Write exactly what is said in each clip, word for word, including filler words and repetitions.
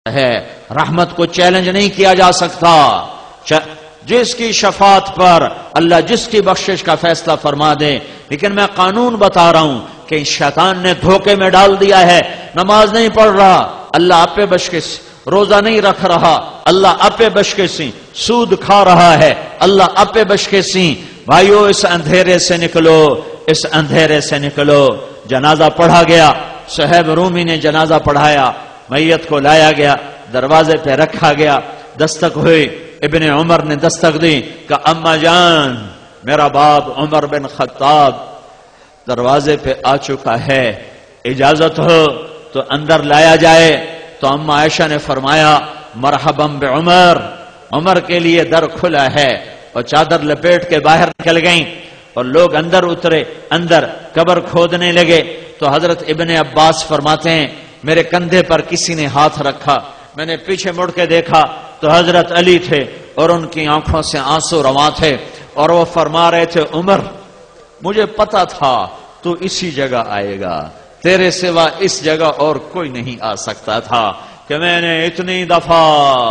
ہے، رحمت کو چیلنج نہیں کیا جا سکتا۔ جس کی شفاعت پر اللہ جس کی بخشش کا فیصلہ فرما دے، لیکن میں قانون بتا رہا ہوں کہ شیطان نے دھوکے میں ڈال دیا ہے، نماز نہیں پڑھ رہا اللہ آپ پہ بشکش، روزہ نہیں رکھ رہا اللہ آپ پہ بشکشی، سود کھا رہا ہے اللہ آپ پہ بشکشی۔ بھائیو اس اندھیرے سے نکلو، اس اندھیرے سے نکلو۔ جنازہ پڑھا گیا، صہیب رومی نے جنازہ پڑھایا، میت کو لایا گیا، دروازے پہ رکھا گیا، دستک ہوئی، ابن عمر نے دستک دی کہ اما جان میرا باپ عمر بن خطاب دروازے پہ آ چکا ہے، اجازت ہو تو اندر لایا جائے۔ تو اما عائشہ نے فرمایا مرحبا بعمر، عمر کے لیے در کھلا ہے، اور چادر لپیٹ کے باہر نکل گئیں اور لوگ اندر اترے، اندر قبر کھودنے لگے۔ تو حضرت ابن عباس فرماتے ہیں میرے کندھے پر کسی نے ہاتھ رکھا، میں نے پیچھے مڑ کے دیکھا تو حضرت علی تھے اور ان کی آنکھوں سے آنسو رواں تھے، اور وہ فرما رہے تھے عمر مجھے پتا تھا تو اسی جگہ آئے گا، تیرے سوا اس جگہ اور کوئی نہیں آ سکتا تھا، کہ میں نے اتنی دفعہ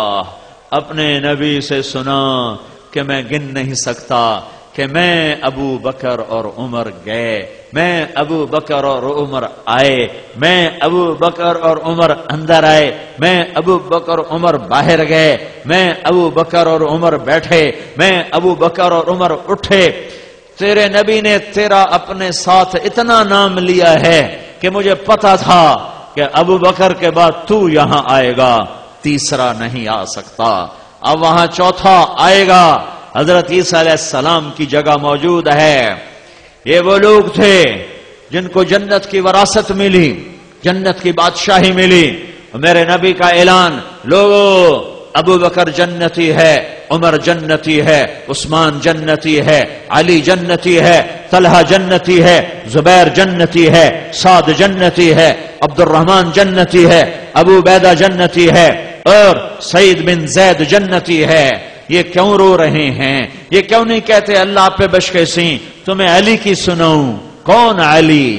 اپنے نبی سے سنا کہ میں گن نہیں سکتا کہ میں ابو بکر اور عمر گئے، میں ابو بکر اور عمر آئے، میں ابو بکر اور عمر اندر آئے، میں ابو بکر اور عمر باہر گئے، میں ابو بکر اور عمر بیٹھے، میں ابو بکر اور عمر اٹھے۔ تیرے نبی نے تیرا اپنے ساتھ اتنا نام لیا ہے کہ مجھے پتا تھا کہ ابو بکر کے بعد تو یہاں آئے گا، تیسرا نہیں آ سکتا۔ اب وہاں چوتھا آئے گا، حضرت عیسیٰ علیہ السلام کی جگہ موجود ہے۔ یہ وہ لوگ تھے جن کو جنت کی وراثت ملی، جنت کی بادشاہی ملی۔ میرے نبی کا اعلان، لوگو ابو بکر جنتی ہے، عمر جنتی ہے، عثمان جنتی ہے، علی جنتی ہے، طلحہ جنتی ہے، زبیر جنتی ہے، سعد جنتی ہے، عبد الرحمن جنتی ہے، ابو عبیدہ جنتی ہے، اور سعید بن زید جنتی ہے۔ یہ کیوں رو رہے ہیں؟ یہ کیوں نہیں کہتے اللہ آپ پہ بشکیسی؟ تمہیں علی کی سناؤں۔ کون علی؟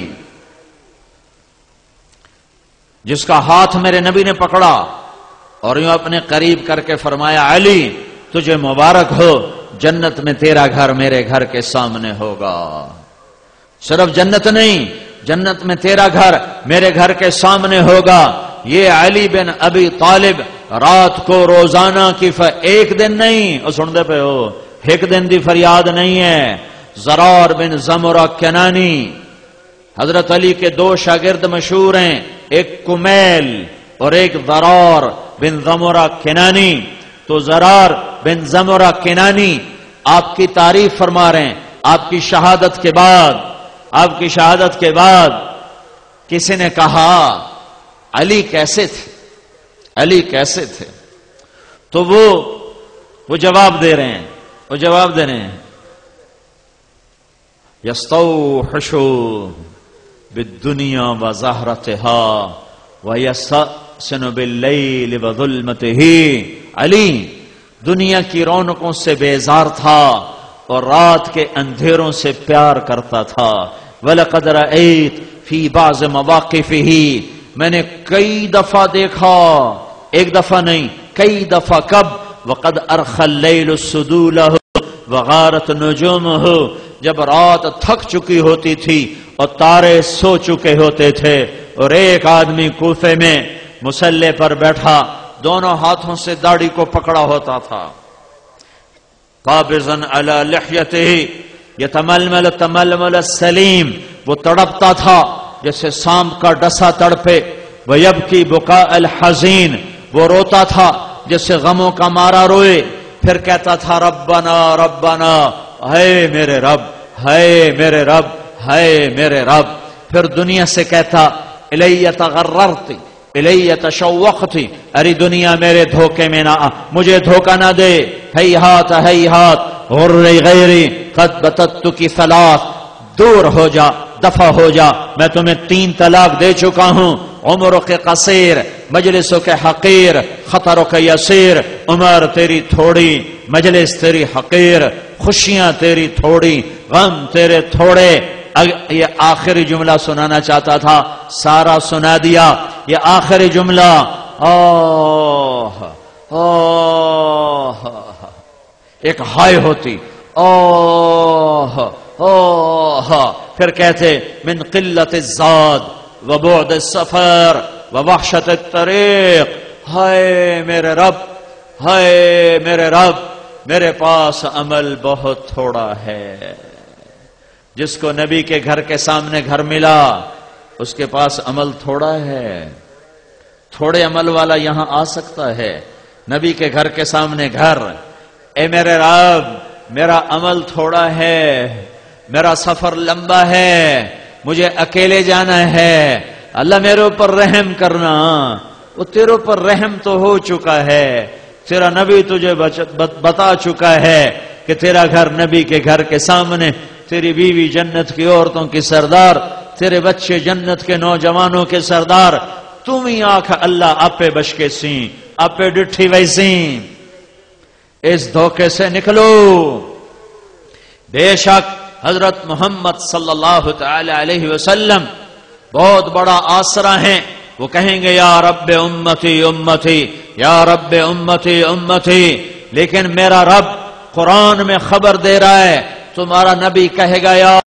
جس کا ہاتھ میرے نبی نے پکڑا اور یوں اپنے قریب کر کے فرمایا علی تجھے مبارک ہو، جنت میں تیرا گھر میرے گھر کے سامنے ہوگا۔ صرف جنت نہیں، جنت میں تیرا گھر میرے گھر کے سامنے ہوگا۔ یہ علی بن ابی طالب رات کو روزانہ کی ف... ایک دن نہیں، اور سن دے پہ ہو ایک دن دی فریاد نہیں ہے۔ زرار بن زمرہ کنانی حضرت علی کے دو شاگرد مشہور ہیں، ایک کمیل اور ایک زرار بن زمرہ کنانی۔ تو زرار بن زمرہ کنانی آپ کی تعریف فرما رہے ہیں۔ آپ کی شہادت کے بعد آپ کی شہادت کے بعد کسی نے کہا علی کیسے تھے، علی کیسے تھے؟ تو وہ وہ جواب دے رہے ہیں وہ جواب دے رہے ہیں یستوحش بالدنیا وزہرتها ویستحسن باللیل وظلمته۔ علی دنیا کی رونقوں سے بیزار تھا اور رات کے اندھیروں سے پیار کرتا تھا۔ وَلَقَدْ رَأَيْتُ فِي بَعْضِ مَوَاقِفِهِ، میں نے کئی دفعہ دیکھا، ایک دفعہ نہیں کئی دفعہ۔ کب؟ وَقَدْ أَرْخَى اللَّيْلُ السُّدُولَهُ وَغَارَتْ نُجُومُهُ، جب رات تھک چکی ہوتی تھی اور تارے سو چکے ہوتے تھے، اور ایک آدمی کوفے میں مصلی پر بیٹھا دونوں ہاتھوں سے داڑھی کو پکڑا ہوتا تھا، قابضاً علی لحیتہ یتململ تململ السلیم، وہ تڑپتا تھا جیسے سانپ کا ڈسا تڑپے۔ ویبکی بکاء الحزین، وہ روتا تھا جیسے غموں کا مارا روئے۔ پھر کہتا تھا ربنا ربنا، ہے میرے رب، ہے میرے رب، ہے میرے رب۔ پھر دنیا سے کہتا الی تغررت الی تشوقت، ارے دنیا میرے دھوکے میں نہ آ، مجھے دھوکہ نہ دے۔ ہیہات ہیہات غری غیری قد بتت کی ثلاث، دور ہو جا، دفع ہو جا، میں تمہیں تین طلاق دے چکا ہوں۔ عمروں کے قصیر، مجلسوں کے حقیر، خطروں کے یسیر، عمر تیری تھوڑی، مجلس تیری حقیر، خوشیاں تیری تھوڑی، غم تیرے تھوڑے۔ یہ آخری جملہ سنانا چاہتا تھا، سارا سنا دیا۔ یہ آخری جملہ آہ آہ، ایک ہائے ہوتی، آہ آہ، پھر کہتے من قلت الزاد وبعد السفر ووحشت الطریق، ہائے میرے رب، ہائے میرے رب، میرے پاس عمل بہت تھوڑا ہے۔ جس کو نبی کے گھر کے سامنے گھر ملا اس کے پاس عمل تھوڑا ہے۔ تھوڑے عمل والا یہاں آ سکتا ہے، نبی کے گھر کے سامنے گھر، اے میرے رب میرا عمل تھوڑا ہے، میرا سفر لمبا ہے، مجھے اکیلے جانا ہے، اللہ میرے اوپر رحم کرنا۔ وہ تیرے اوپر رحم تو ہو چکا ہے، تیرا نبی تجھے بتا چکا ہے کہ تیرا گھر نبی کے گھر کے سامنے، تیری بیوی جنت کی عورتوں کی سردار، تیرے بچے جنت کے نوجوانوں کے سردار، تم ہی آنکھ اللہ آپے بشکے سیں، آپے ڈٹھی ویسیں۔ اس دھوکے سے نکلو۔ بے شک حضرت محمد صلی اللہ تعالی علیہ وسلم بہت بڑا آسرا ہیں، وہ کہیں گے یا رب امتی امتی، یا رب امتی امتی، لیکن میرا رب قرآن میں خبر دے رہا ہے، تمہارا نبی کہے گا یا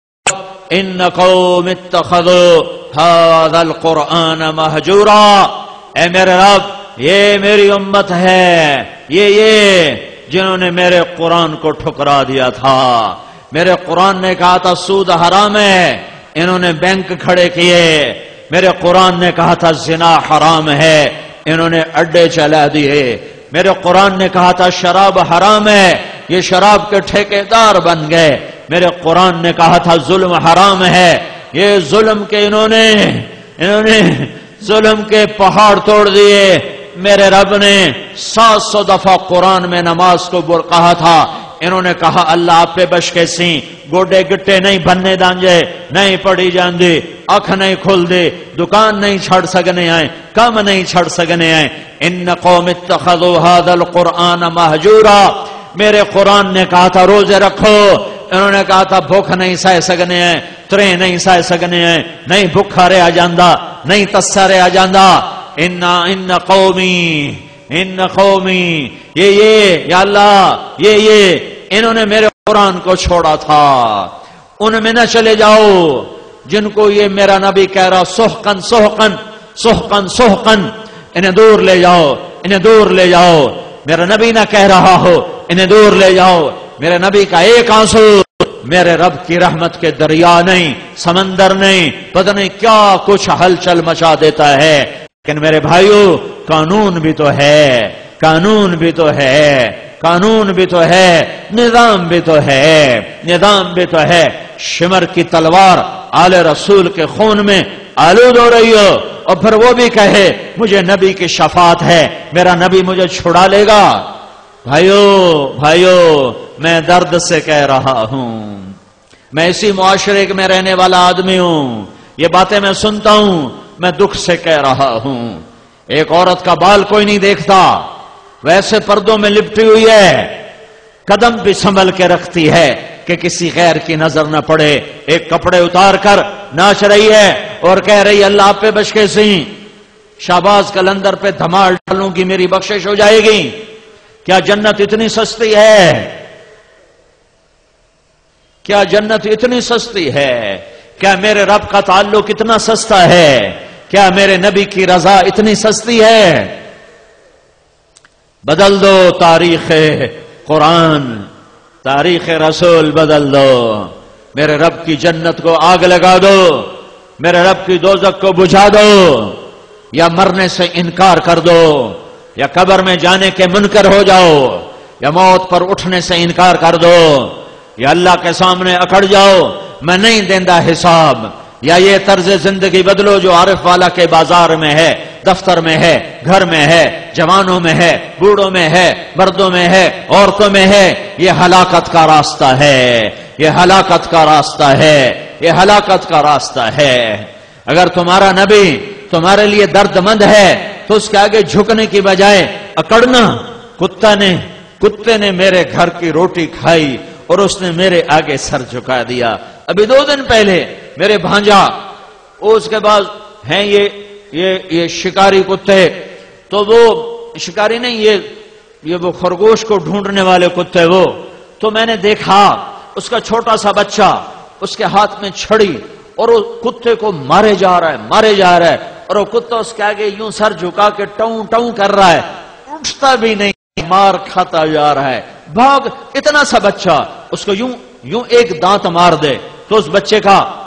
ان قوم اتخذوا هذا القرآن مہجورا، اے میرے رب یہ میری امت ہے، یہ یہ جنہوں نے میرے قرآن کو ٹھکرا دیا تھا۔ میرے قرآن نے کہا تھا سود حرام ہے، انہوں نے بینک کھڑے کیے۔ میرے قرآن نے کہا تھا زنا حرام ہے، انہوں نے اڈے چلا دیے۔ میرے قرآن نے کہا تھا شراب حرام ہے، یہ شراب کے ٹھیکیدار بن گئے۔ میرے قرآن نے کہا تھا ظلم حرام ہے، یہ ظلم کے انہوں نے انہوں نے ظلم کے پہاڑ توڑ دیے۔ میرے رب نے سات سو دفعہ قرآن میں نماز کو کہا تھا، انہوں نے کہا اللہ آپ پہ بش کے سی، گوڈے گٹے نہیں بننے دانجے، نہیں پڑی جان دی، اکھ نہیں کھل دی، دکان نہیں چھڑ سکنے آئے، کم نہیں چھڑ سکنے آئے۔ ان قوم اتخذوا هذا القرآن مہجورا، میرے قرآن نے کہا تھا روزے رکھو، انہوں نے کہا تھا بھوک نہیں سہ سکنے ہیں، ترے نہیں سہ سکنے ہیں، نہیں بھوکھا رہا جاندہ، نہیں تسا رہا جاندہ۔ ان ان قومی ان قومی، یہ یہ یا اللہ یہ یہ انہوں نے میرے قرآن کو چھوڑا تھا، ان میں نہ چلے جاؤ جن کو یہ میرا نبی کہہ رہا سحقن سحقن سحقن سحقن، انہیں دور لے جاؤ، انہیں دور لے جاؤ۔ میرا نبی نہ کہہ رہا ہو انہیں دور لے جاؤ، میرے نبی کا ایک آنسو میرے رب کی رحمت کے دریا نہیں، سمندر نہیں، پتہ نہیں کیا کچھ ہلچل مچا دیتا ہے۔ لیکن میرے بھائیو قانون بھی تو ہے، قانون بھی تو ہے، قانون بھی تو ہے، نظام بھی تو ہے، نظام بھی تو ہے۔ شمر کی تلوار آل رسول کے خون میں آلود ہو رہی ہو اور پھر وہ بھی کہے مجھے نبی کی شفاعت ہے، میرا نبی مجھے چھڑا لے گا۔ بھائیو بھائیو میں درد سے کہہ رہا ہوں، میں اسی معاشرے میں رہنے والا آدمی ہوں، یہ باتیں میں سنتا ہوں، میں دکھ سے کہہ رہا ہوں۔ ایک عورت کا بال کوئی نہیں دیکھتا، ویسے پردوں میں لپٹی ہوئی ہے، قدم بھی سنبھل کے رکھتی ہے کہ کسی غیر کی نظر نہ پڑے، ایک کپڑے اتار کر ناچ رہی ہے اور کہہ رہی اللہ آپ پہ بچ کے سی، شہباز کلندر پہ دھمال ڈالوں گی میری بخشش ہو جائے گی۔ کیا جنت اتنی سستی ہے؟ کیا جنت اتنی سستی ہے؟ کیا میرے رب کا تعلق اتنا سستا ہے؟ کیا میرے نبی کی رضا اتنی سستی ہے؟ بدل دو تاریخ قرآن، تاریخ رسول بدل دو، میرے رب کی جنت کو آگ لگا دو، میرے رب کی دوزخ کو بجھا دو، یا مرنے سے انکار کر دو، یا قبر میں جانے کے منکر ہو جاؤ، یا موت پر اٹھنے سے انکار کر دو، یا اللہ کے سامنے اکڑ جاؤ میں نہیں دیندہ حساب، یا یہ طرز زندگی بدلو جو عارف والا کے بازار میں ہے، دفتر میں ہے، گھر میں ہے، جوانوں میں ہے، بوڑھوں میں ہے، مردوں میں ہے، عورتوں میں ہے۔ یہ ہلاکت کا راستہ ہے، یہ ہلاکت کا راستہ ہے، یہ ہلاکت کا راستہ ہے۔ اگر تمہارا نبی تمہارے لیے درد مند ہے تو اس کے آگے جھکنے کی بجائے اکڑنا۔ کتا نے کتے نے میرے گھر کی روٹی کھائی اور اس نے میرے آگے سر جھکا دیا۔ ابھی دو دن پہلے میرے بھانجا، اس کے بعد ہیں یہ یہ یہ شکاری کتے، تو وہ شکاری نہیں، یہ یہ وہ خرگوش کو ڈھونڈنے والے کتے وہ، تو میں نے دیکھا اس کا چھوٹا سا بچہ، اس کے ہاتھ میں چھڑی، اور وہ کتے کو مارے جا رہا ہے مارے جا رہا ہے اور وہ کتا اس کے آگے یوں سر جھکا کے ٹاؤں ٹاؤں کر رہا ہے، اٹھتا بھی نہیں، مار کھاتا جا رہا ہے۔ بھاگ اتنا سا بچہ، اس کو یوں یوں ایک دانت مار دے تو اس بچے کا